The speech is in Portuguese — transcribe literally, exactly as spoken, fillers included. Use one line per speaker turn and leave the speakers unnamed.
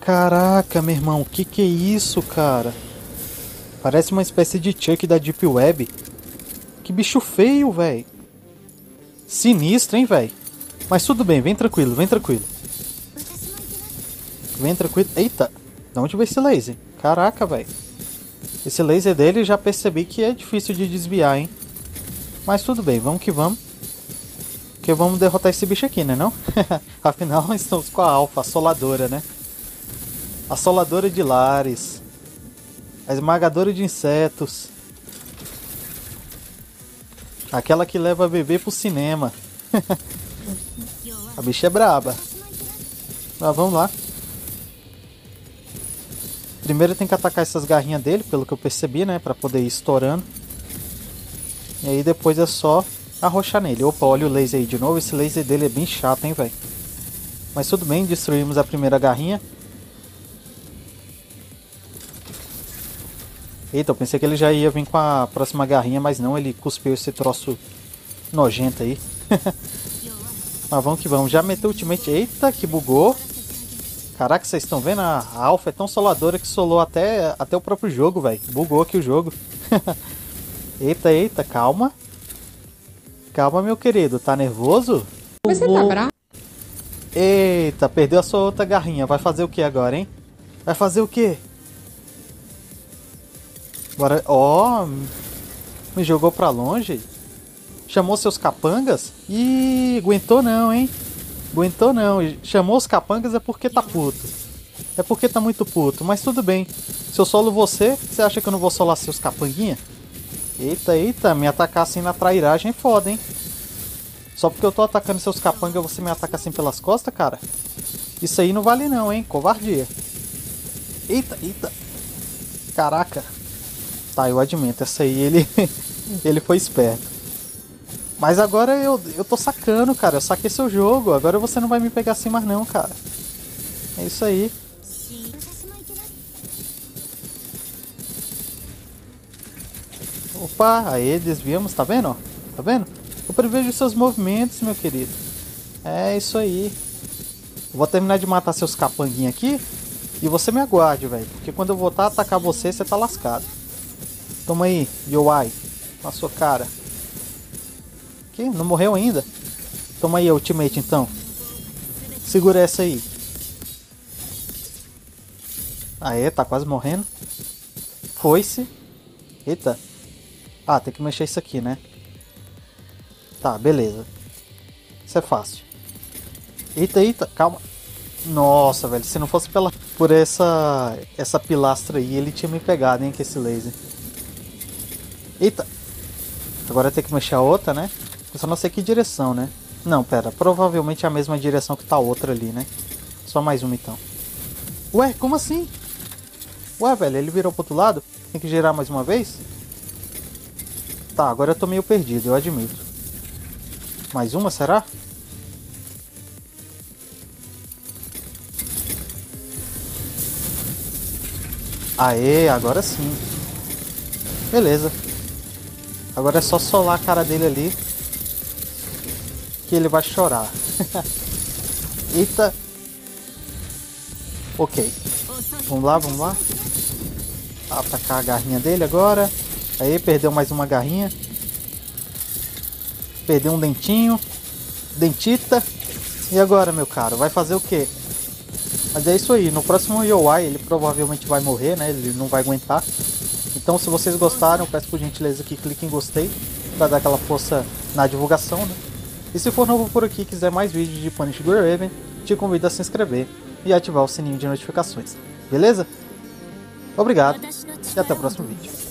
Caraca, meu irmão, o que que é isso, cara? Parece uma espécie de Chuck da Deep Web. Que bicho feio, velho. Sinistro, hein, velho? Mas tudo bem, vem tranquilo, vem tranquilo. Vem tranquilo. Eita, de onde veio esse laser? Caraca, velho. Esse laser dele já percebi que é difícil de desviar, hein? Mas tudo bem, vamos que vamos. Porque vamos derrotar esse bicho aqui, né não? Afinal, estamos com a Alpha, assoladora, né? Assoladora de lares. A esmagadora de insetos. Aquela que leva bebê pro cinema. A bicha é braba. Mas vamos lá. Primeiro tem que atacar essas garrinhas dele, pelo que eu percebi, né? Pra poder ir estourando. E aí depois é só arrochar nele. Opa, olha o laser aí de novo. Esse laser dele é bem chato, hein, velho. Mas tudo bem, destruímos a primeira garrinha. Eita, eu pensei que ele já ia vir com a próxima garrinha, mas não, ele cuspiu esse troço nojento aí. Mas vamos que vamos, já meteu o ultimate. Eita, que bugou. Caraca, vocês estão vendo? A Alpha é tão soladora que solou até, até o próprio jogo, velho. Bugou aqui o jogo. Eita, eita, calma. Calma, meu querido, tá nervoso?
Você tá bravo?
Eita, perdeu a sua outra garrinha. Vai fazer o que agora, hein? Vai fazer o que? Bora. Ó, oh, me jogou pra longe. Chamou seus capangas? Ih, aguentou não, hein? Aguentou não. Chamou os capangas é porque tá puto. É porque tá muito puto. Mas tudo bem. Se eu solo você, você acha que eu não vou solar seus capanguinha? Eita, eita. Me atacar assim na trairagem é foda, hein? Só porque eu tô atacando seus capangas, você me ataca assim pelas costas, cara? Isso aí não vale não, hein? Covardia. Eita, eita. Caraca. Tá, eu admito. Essa aí, ele... ele foi esperto. Mas agora eu, eu tô sacando, cara. Eu saquei seu jogo. Agora você não vai me pegar assim mais não, cara. É isso aí. Opa, aí desviamos, tá vendo? Ó? Tá vendo? Eu prevejo seus movimentos, meu querido. É isso aí. Eu vou terminar de matar seus capanguinhos aqui. E você me aguarde, velho. Porque quando eu voltar a atacar você, você tá lascado. Toma aí, Yoai. Na sua cara. Que? Não morreu ainda? Toma aí a ultimate então. Segura essa aí. Aê, tá quase morrendo. Foi-se. Eita. Ah, tem que mexer isso aqui, né? Tá, beleza. Isso é fácil. Eita, eita, calma. Nossa, velho, se não fosse pela, por essa essa pilastra aí, ele tinha me pegado, hein, com esse laser. Eita. Agora tem que mexer a outra, né? Eu só não sei que direção, né? Não, pera. Provavelmente é a mesma direção que tá a outra ali, né? Só mais uma, então. Ué, como assim? Ué, velho, ele virou pro outro lado? Tem que girar mais uma vez? Tá, agora eu tô meio perdido, eu admito. Mais uma, será? Aê, agora sim. Beleza. Agora é só solar a cara dele ali. Que ele vai chorar. Eita. Ok. Vamos lá, vamos lá. Atacar a garrinha dele agora. Aí, perdeu mais uma garrinha. Perdeu um dentinho. Dentita. E agora, meu caro? Vai fazer o quê? Mas é isso aí. No próximo Yoai ele provavelmente vai morrer, né? Ele não vai aguentar. Então, se vocês gostaram, peço por gentileza que clique em gostei. Pra dar aquela força na divulgação, né? E se for novo por aqui e quiser mais vídeos de Punished Raven, te convido a se inscrever e ativar o sininho de notificações. Beleza? Obrigado e até o próximo vídeo.